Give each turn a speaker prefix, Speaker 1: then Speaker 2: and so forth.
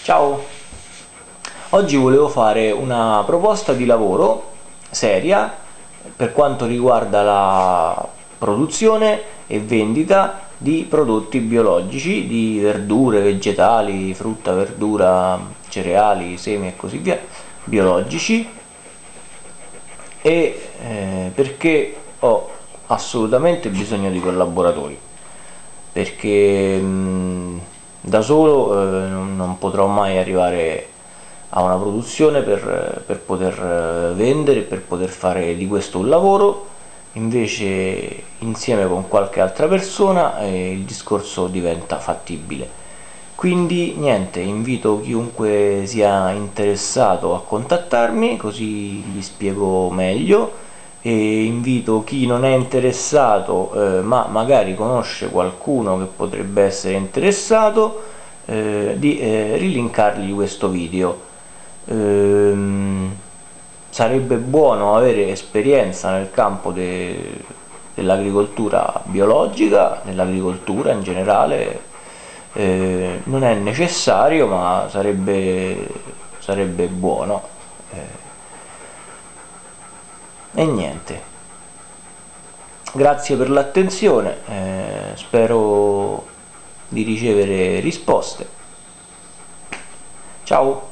Speaker 1: Ciao! Oggi volevo fare una proposta di lavoro seria per quanto riguarda la produzione e vendita di prodotti biologici, di verdure, vegetali, frutta, verdura, cereali, semi e così via, biologici, perché ho assolutamente bisogno di collaboratori, perché da solo non potrò mai arrivare a una produzione per poter vendere, per poter fare di questo un lavoro. Invece insieme con qualche altra persona il discorso diventa fattibile. Quindi niente, invito chiunque sia interessato a contattarmi, così gli spiego meglio, e invito chi non è interessato ma magari conosce qualcuno che potrebbe essere interessato di rilinkargli questo video. Sarebbe buono avere esperienza nel campo dell'agricoltura biologica, nell'agricoltura in generale. Non è necessario, ma sarebbe buono. E niente, grazie per l'attenzione, spero di ricevere risposte. Ciao!